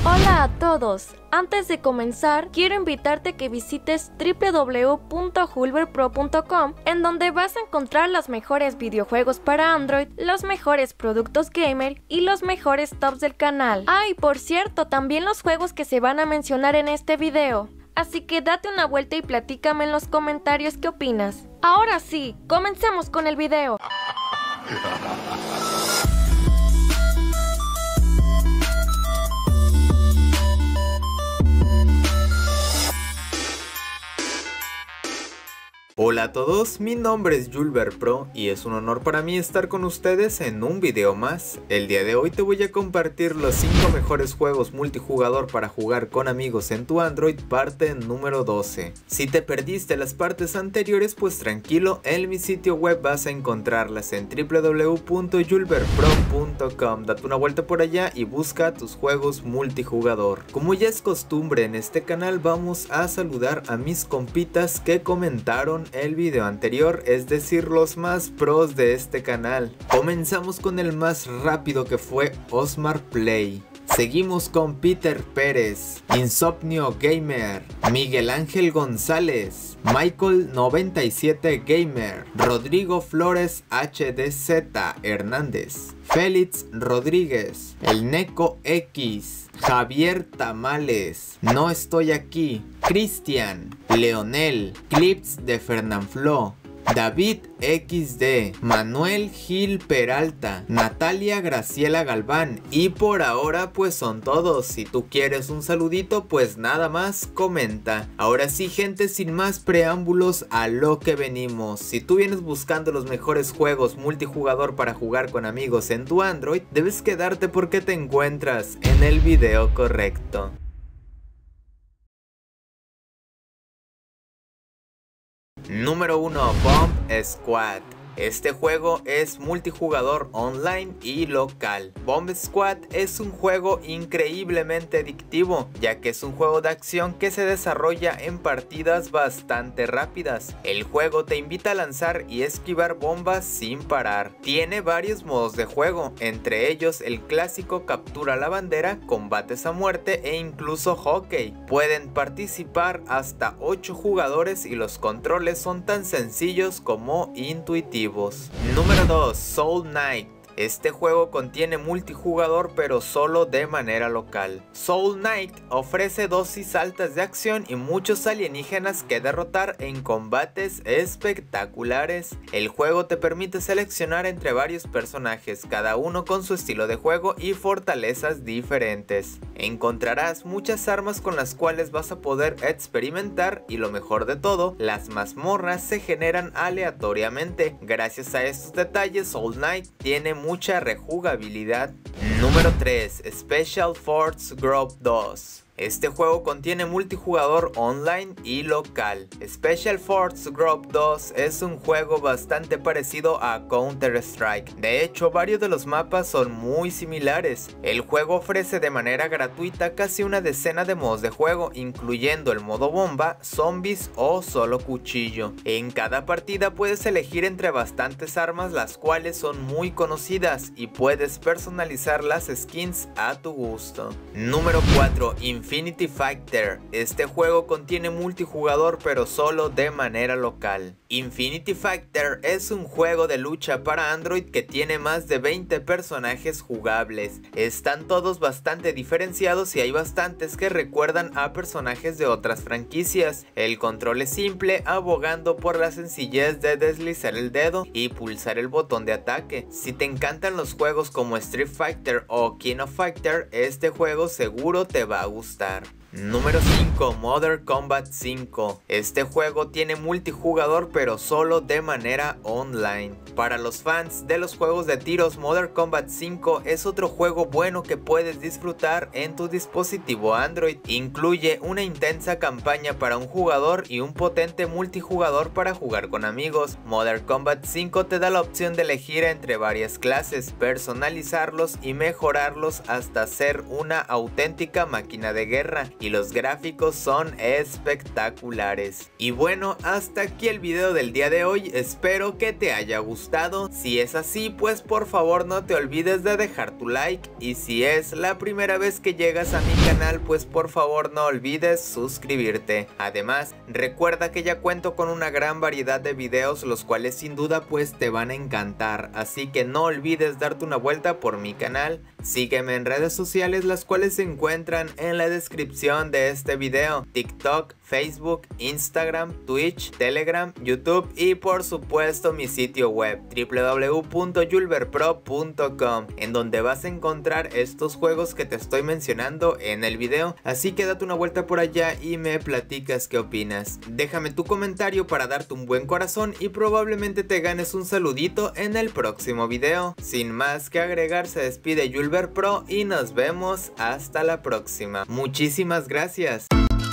Hola a todos, antes de comenzar quiero invitarte a que visites www.julberpro.com, en donde vas a encontrar los mejores videojuegos para Android, los mejores productos gamer y los mejores tops del canal. Ah, y por cierto, también los juegos que se van a mencionar en este video. Así que date una vuelta y platícame en los comentarios qué opinas. Ahora sí, comencemos con el video. Hola a todos, mi nombre es Julberpro y es un honor para mí estar con ustedes en un video más. El día de hoy te voy a compartir los 5 mejores juegos multijugador para jugar con amigos en tu Android, parte número 12. Si te perdiste las partes anteriores, pues tranquilo, en mi sitio web vas a encontrarlas en www.julberpro.com. Date una vuelta por allá y busca tus juegos multijugador. Como ya es costumbre en este canal, vamos a saludar a mis compitas que comentaron el video anterior, es decir, los más pros de este canal. Comenzamos con el más rápido, que fue Osmar Play. Seguimos con Peter Pérez, Insomnio Gamer, Miguel Ángel González, Michael 97 Gamer, Rodrigo Flores HDZ Hernández, Félix Rodríguez, El Neco X, Javier Tamales, No Estoy Aquí, Cristian, Leonel, Clips de Fernanfloo, David XD, Manuel Gil Peralta, Natalia Graciela Galván, y por ahora pues son todos. Si tú quieres un saludito, pues nada más comenta. Ahora sí, gente, sin más preámbulos, a lo que venimos. Si tú vienes buscando los mejores juegos multijugador para jugar con amigos en tu Android, debes quedarte porque te encuentras en el video correcto. Número 1. Bomb Squad. Este juego es multijugador online y local. Bomb Squad es un juego increíblemente adictivo, ya que es un juego de acción que se desarrolla en partidas bastante rápidas. El juego te invita a lanzar y esquivar bombas sin parar. Tiene varios modos de juego, entre ellos el clásico captura la bandera, combates a muerte e incluso hockey. Pueden participar hasta 8 jugadores y los controles son tan sencillos como intuitivos. Número 2. Soul Knight. Este juego contiene multijugador, pero solo de manera local. Soul Knight ofrece dosis altas de acción y muchos alienígenas que derrotar en combates espectaculares. El juego te permite seleccionar entre varios personajes, cada uno con su estilo de juego y fortalezas diferentes. Encontrarás muchas armas con las cuales vas a poder experimentar, y lo mejor de todo, las mazmorras se generan aleatoriamente. Gracias a estos detalles, Soul Knight tiene mucha rejugabilidad. Número 3. Special Forces Group 2. Este juego contiene multijugador online y local. Special Forces Group 2 es un juego bastante parecido a Counter-Strike. De hecho, varios de los mapas son muy similares. El juego ofrece de manera gratuita casi una decena de modos de juego, incluyendo el modo bomba, zombies o solo cuchillo. En cada partida puedes elegir entre bastantes armas, las cuales son muy conocidas, y puedes personalizar las skins a tu gusto. Número 4. Infinity Fighter. Este juego contiene multijugador, pero solo de manera local. Infinity Fighter es un juego de lucha para Android que tiene más de 20 personajes jugables. Están todos bastante diferenciados y hay bastantes que recuerdan a personajes de otras franquicias. El control es simple, abogando por la sencillez de deslizar el dedo y pulsar el botón de ataque. Si te encantan los juegos como Street Fighter o King of Fighter, este juego seguro te va a gustar. Número 5. Mortal Kombat 5. Este juego tiene multijugador, pero solo de manera online. Para los fans de los juegos de tiros, Mortal Kombat 5 es otro juego bueno que puedes disfrutar en tu dispositivo Android. Incluye una intensa campaña para un jugador y un potente multijugador para jugar con amigos. Mortal Kombat 5 te da la opción de elegir entre varias clases, personalizarlos y mejorarlos hasta ser una auténtica máquina de guerra. y los gráficos son espectaculares. Y bueno, hasta aquí el video del día de hoy, espero que te haya gustado. Si es así, pues por favor no te olvides de dejar tu like, y si es la primera vez que llegas a mi canal, pues por favor no olvides suscribirte. Además, recuerda que ya cuento con una gran variedad de videos, los cuales sin duda pues te van a encantar, así que no olvides darte una vuelta por mi canal. Sígueme en redes sociales, las cuales se encuentran en la descripción de este video: TikTok, Facebook, Instagram, Twitch, Telegram, YouTube y por supuesto mi sitio web www.julberpro.com, en donde vas a encontrar estos juegos que te estoy mencionando en el video, así que date una vuelta por allá y me platicas qué opinas. Déjame tu comentario para darte un buen corazón y probablemente te ganes un saludito en el próximo video. Sin más que agregar, se despide Julber Pro y nos vemos hasta la próxima. Muchísimas gracias.